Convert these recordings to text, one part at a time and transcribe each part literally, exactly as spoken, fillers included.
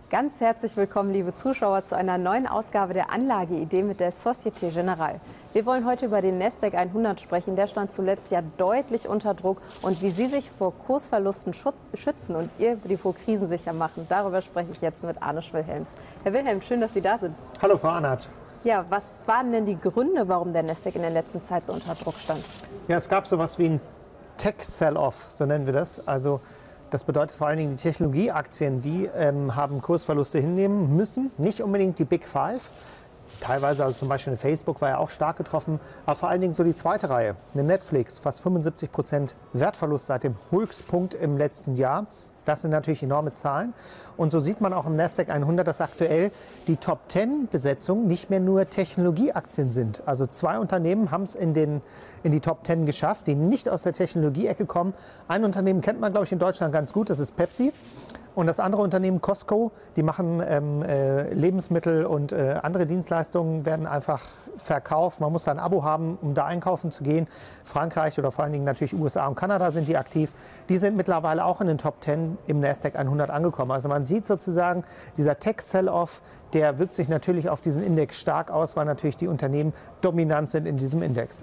Ganz herzlich willkommen, liebe Zuschauer, zu einer neuen Ausgabe der Anlageidee mit der Société Générale. Wir wollen heute über den Nasdaq hundert sprechen. Der stand zuletzt ja deutlich unter Druck. Und wie Sie sich vor Kursverlusten schützen und Ihr Depot krisensicher machen, darüber spreche ich jetzt mit Arne Wilhelms. Herr Wilhelm, schön, dass Sie da sind. Hallo, Frau Arnert. Ja, was waren denn die Gründe, warum der Nasdaq in der letzten Zeit so unter Druck stand? Ja, es gab sowas wie ein Tech-Sell-Off, so nennen wir das. Also das bedeutet vor allen Dingen, die Technologieaktien, die ähm, haben Kursverluste hinnehmen müssen. Nicht unbedingt die Big Five. Teilweise, also zum Beispiel eine Facebook war ja auch stark getroffen. Aber vor allen Dingen so die zweite Reihe. Eine Netflix, fast fünfundsiebzig Prozent Wertverlust seit dem Höchstpunkt im letzten Jahr. Das sind natürlich enorme Zahlen. Und so sieht man auch im Nasdaq hundert, dass aktuell die Top zehn Besetzung nicht mehr nur Technologieaktien sind. Also zwei Unternehmen haben es in, den, in die Top zehn geschafft, die nicht aus der Technologie-Ecke kommen. Ein Unternehmen kennt man, glaube ich, in Deutschland ganz gut, das ist Pepsi. Und das andere Unternehmen, Costco, die machen ähm, äh, Lebensmittel und äh, andere Dienstleistungen, werden einfach verkauft. Man muss da ein Abo haben, um da einkaufen zu gehen. Frankreich oder vor allen Dingen natürlich U S A und Kanada sind die aktiv. Die sind mittlerweile auch in den Top zehn im Nasdaq hundert angekommen. Also man sieht sozusagen, dieser Tech-Sell-Off, der wirkt sich natürlich auf diesen Index stark aus, weil natürlich die Unternehmen dominant sind in diesem Index.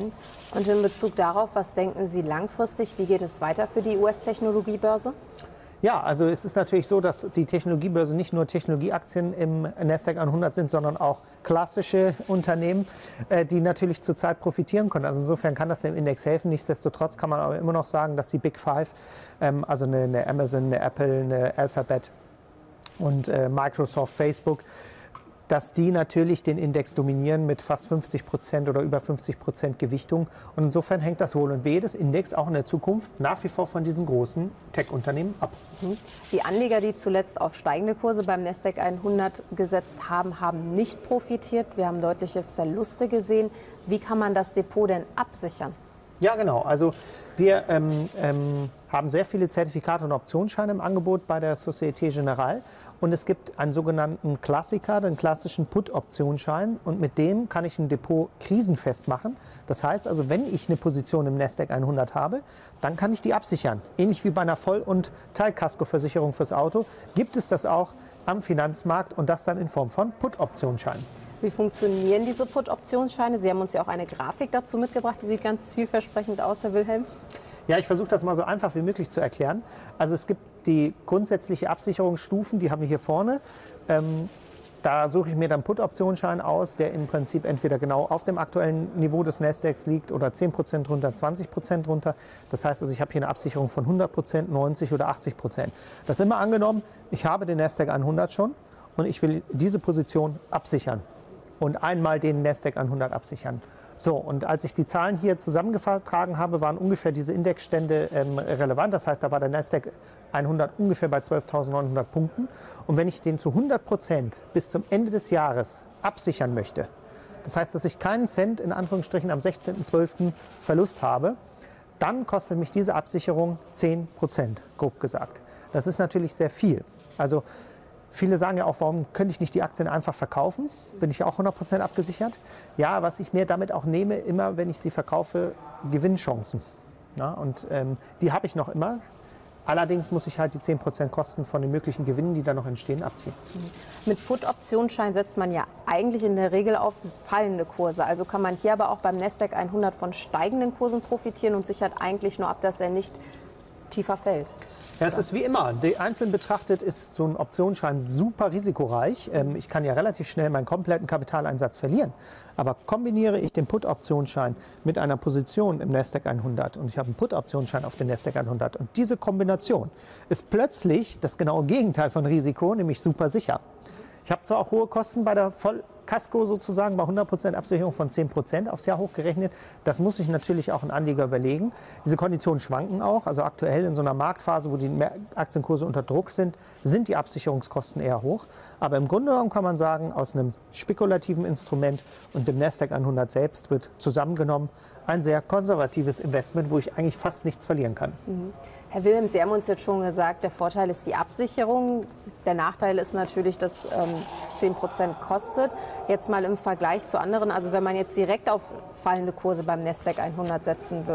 Und in Bezug darauf, was denken Sie langfristig? Wie geht es weiter für die U S-Technologiebörse? Ja, also es ist natürlich so, dass die Technologiebörse nicht nur Technologieaktien im Nasdaq hundert sind, sondern auch klassische Unternehmen, die natürlich zurzeit profitieren können. Also insofern kann das dem Index helfen. Nichtsdestotrotz kann man aber immer noch sagen, dass die Big Five, also eine Amazon, eine Apple, eine Alphabet und Microsoft, Facebook, dass die natürlich den Index dominieren mit fast fünfzig Prozent oder über fünfzig Prozent Gewichtung. Und insofern hängt das Wohl und Wehe des Index auch in der Zukunft nach wie vor von diesen großen Tech-Unternehmen ab. Die Anleger, die zuletzt auf steigende Kurse beim Nasdaq hundert gesetzt haben, haben nicht profitiert. Wir haben deutliche Verluste gesehen. Wie kann man das Depot denn absichern? Ja, genau. Also wir ähm, ähm, haben sehr viele Zertifikate und Optionsscheine im Angebot bei der Société Générale. Und es gibt einen sogenannten Klassiker, den klassischen Put-Optionsschein. Und mit dem kann ich ein Depot krisenfest machen. Das heißt also, wenn ich eine Position im Nasdaq hundert habe, dann kann ich die absichern. Ähnlich wie bei einer Voll- und Teilkaskoversicherung fürs Auto gibt es das auch am Finanzmarkt und das dann in Form von Put-Optionsscheinen. Wie funktionieren diese Put-Optionsscheine? Sie haben uns ja auch eine Grafik dazu mitgebracht, die sieht ganz vielversprechend aus, Herr Wilhelms. Ja, ich versuche das mal so einfach wie möglich zu erklären. Also es gibt die grundsätzliche Absicherungsstufen, die haben wir hier vorne. Ähm, da suche ich mir dann Put-Optionsschein aus, der im Prinzip entweder genau auf dem aktuellen Niveau des Nasdaqs liegt oder zehn Prozent runter, zwanzig Prozent runter. Das heißt also, ich habe hier eine Absicherung von hundert Prozent, neunzig oder achtzig Prozent. Das ist immer angenommen, ich habe den Nasdaq hundert schon und ich will diese Position absichern und einmal den Nasdaq hundert absichern. So, und als ich die Zahlen hier zusammengetragen habe, waren ungefähr diese Indexstände ähm, relevant. Das heißt, da war der Nasdaq hundert ungefähr bei zwölftausendneunhundert Punkten. Und wenn ich den zu hundert Prozent bis zum Ende des Jahres absichern möchte, das heißt, dass ich keinen Cent in Anführungsstrichen am sechzehnten zwölften Verlust habe, dann kostet mich diese Absicherung zehn Prozent, grob gesagt. Das ist natürlich sehr viel. Also viele sagen ja auch, warum könnte ich nicht die Aktien einfach verkaufen? Bin ich ja auch hundert Prozent abgesichert? Ja, was ich mir damit auch nehme, immer wenn ich sie verkaufe, Gewinnchancen. Ja, und ähm, die habe ich noch immer. Allerdings muss ich halt die zehn Prozent Kosten von den möglichen Gewinnen, die da noch entstehen, abziehen. Mit Put-Optionsschein setzt man ja eigentlich in der Regel auf fallende Kurse. Also kann man hier aber auch beim Nasdaq hundert von steigenden Kursen profitieren und sichert eigentlich nur ab, dass er nicht tiefer fällt. Ja, es ist wie immer. Die einzeln betrachtet ist so ein Optionsschein super risikoreich. Ich kann ja relativ schnell meinen kompletten Kapitaleinsatz verlieren. Aber kombiniere ich den Put-Optionsschein mit einer Position im Nasdaq hundert und ich habe einen Put-Optionsschein auf den Nasdaq hundert und diese Kombination ist plötzlich das genaue Gegenteil von Risiko, nämlich super sicher. Ich habe zwar auch hohe Kosten bei der Vollkasko sozusagen, bei hundert Prozent Absicherung von zehn Prozent aufs Jahr hochgerechnet. Das muss sich natürlich auch ein Anleger überlegen. Diese Konditionen schwanken auch. Also aktuell in so einer Marktphase, wo die Aktienkurse unter Druck sind, sind die Absicherungskosten eher hoch. Aber im Grunde genommen kann man sagen, aus einem spekulativen Instrument und dem Nasdaq hundert selbst wird zusammengenommen ein sehr konservatives Investment, wo ich eigentlich fast nichts verlieren kann. Mhm. Herr Wilhelm, Sie haben uns jetzt schon gesagt, der Vorteil ist die Absicherung. Der Nachteil ist natürlich, dass ähm, es zehn Prozent kostet. Jetzt mal im Vergleich zu anderen, also wenn man jetzt direkt auf fallende Kurse beim Nasdaq hundert setzen würde,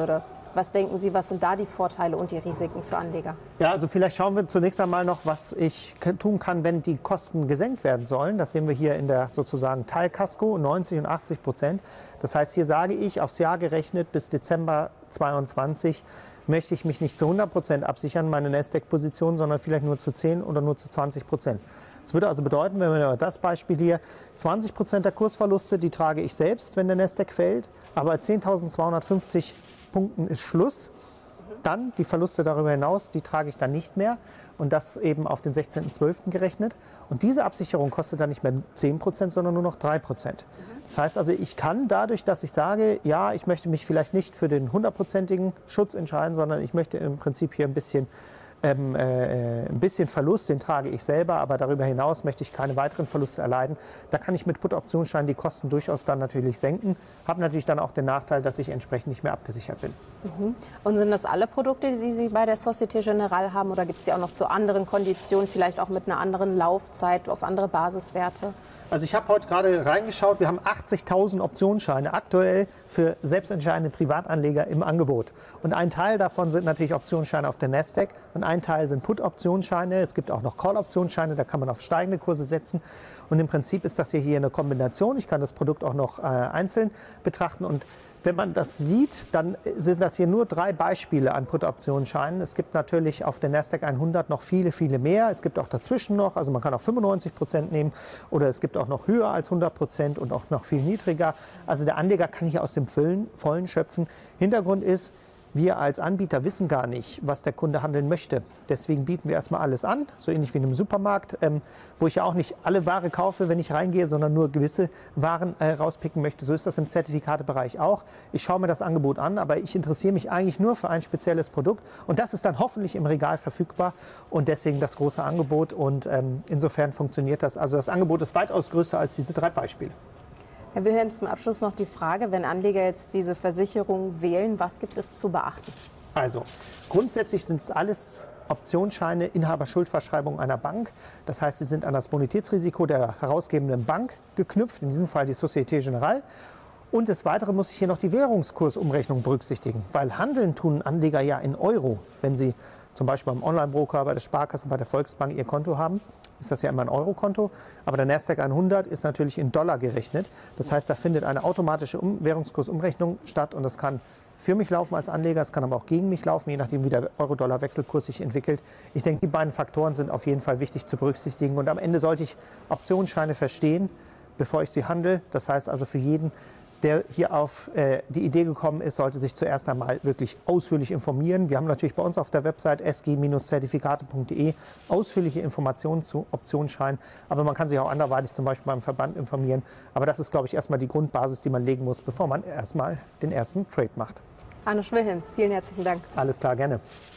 Was denken Sie, was sind da die Vorteile und die Risiken für Anleger? Ja, also vielleicht schauen wir zunächst einmal noch, was ich tun kann, wenn die Kosten gesenkt werden sollen. Das sehen wir hier in der sozusagen Teilkasko, neunzig und achtzig Prozent. Das heißt, hier sage ich, aufs Jahr gerechnet bis Dezember zweitausendzweiundzwanzig möchte ich mich nicht zu hundert Prozent absichern, meine Nasdaq-Position, sondern vielleicht nur zu zehn oder nur zu zwanzig Prozent. Das würde also bedeuten, wenn wir das Beispiel hier, zwanzig Prozent der Kursverluste, die trage ich selbst, wenn der Nasdaq fällt, aber zehntausendzweihundertfünfzig Punkten ist Schluss. Dann die Verluste darüber hinaus, die trage ich dann nicht mehr und das eben auf den sechzehnten zwölften gerechnet. Und diese Absicherung kostet dann nicht mehr zehn Prozent, sondern nur noch drei Prozent. Das heißt also, ich kann dadurch, dass ich sage, ja, ich möchte mich vielleicht nicht für den hundertprozentigen Schutz entscheiden, sondern ich möchte im Prinzip hier ein bisschen Ähm, äh, ein bisschen Verlust, den trage ich selber, aber darüber hinaus möchte ich keine weiteren Verluste erleiden. Da kann ich mit Put-Optionsscheinen die Kosten durchaus dann natürlich senken. Habe natürlich dann auch den Nachteil, dass ich entsprechend nicht mehr abgesichert bin. Mhm. Und sind das alle Produkte, die Sie bei der Société Générale haben, oder gibt es die auch noch zu anderen Konditionen, vielleicht auch mit einer anderen Laufzeit, auf andere Basiswerte? Also ich habe heute gerade reingeschaut, wir haben achtzigtausend Optionsscheine aktuell für selbstentscheidende Privatanleger im Angebot. Und ein Teil davon sind natürlich Optionsscheine auf der Nasdaq und ein Teil sind Put-Optionsscheine. Es gibt auch noch Call-Optionsscheine, da kann man auf steigende Kurse setzen. Und im Prinzip ist das hier, hier eine Kombination. Ich kann das Produkt auch noch äh, einzeln betrachten. Und wenn man das sieht, dann sind das hier nur drei Beispiele an Put-Optionsscheinen. Es gibt natürlich auf der Nasdaq hundert noch viele, viele mehr. Es gibt auch dazwischen noch, also man kann auch fünfundneunzig Prozent nehmen oder es gibt auch noch höher als hundert Prozent und auch noch viel niedriger. Also der Anleger kann hier aus dem Vollen, Vollen schöpfen. Hintergrund ist, wir als Anbieter wissen gar nicht, was der Kunde handeln möchte. Deswegen bieten wir erstmal alles an, so ähnlich wie in einem Supermarkt, ähm, wo ich ja auch nicht alle Ware kaufe, wenn ich reingehe, sondern nur gewisse Waren äh, rauspicken möchte. So ist das im Zertifikatebereich auch. Ich schaue mir das Angebot an, aber ich interessiere mich eigentlich nur für ein spezielles Produkt. Und das ist dann hoffentlich im Regal verfügbar und deswegen das große Angebot. Und ähm, insofern funktioniert das. Also das Angebot ist weitaus größer als diese drei Beispiele. Herr Wilhelms, zum Abschluss noch die Frage, wenn Anleger jetzt diese Versicherung wählen, was gibt es zu beachten? Also grundsätzlich sind es alles Optionsscheine, Inhaberschuldverschreibung einer Bank. Das heißt, sie sind an das Bonitätsrisiko der herausgebenden Bank geknüpft, in diesem Fall die Société Générale. Und des Weiteren muss ich hier noch die Währungskursumrechnung berücksichtigen, weil handeln tun Anleger ja in Euro, wenn sie zum Beispiel beim Online-Broker, bei der Sparkasse, bei der Volksbank ihr Konto haben. Ist das ja immer ein Euro-Konto, aber der Nasdaq hundert ist natürlich in Dollar gerechnet. Das heißt, da findet eine automatische um Währungskursumrechnung statt und das kann für mich laufen als Anleger, es kann aber auch gegen mich laufen, je nachdem wie der Euro-Dollar-Wechselkurs sich entwickelt. Ich denke, die beiden Faktoren sind auf jeden Fall wichtig zu berücksichtigen und am Ende sollte ich Optionsscheine verstehen, bevor ich sie handle. Das heißt also für jeden, der hier auf äh, die Idee gekommen ist, sollte sich zuerst einmal wirklich ausführlich informieren. Wir haben natürlich bei uns auf der Website s g Zertifikate punkt de ausführliche Informationen zu Optionsscheinen, aber man kann sich auch anderweitig zum Beispiel beim Verband informieren. Aber das ist, glaube ich, erstmal die Grundbasis, die man legen muss, bevor man erstmal den ersten Trade macht. Arnosch Wilhelms, vielen herzlichen Dank. Alles klar, gerne.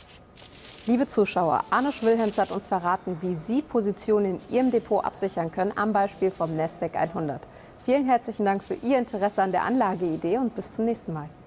Liebe Zuschauer, Arnosch Wilhelms hat uns verraten, wie Sie Positionen in Ihrem Depot absichern können, am Beispiel vom Nasdaq hundert. Vielen herzlichen Dank für Ihr Interesse an der Anlageidee und bis zum nächsten Mal.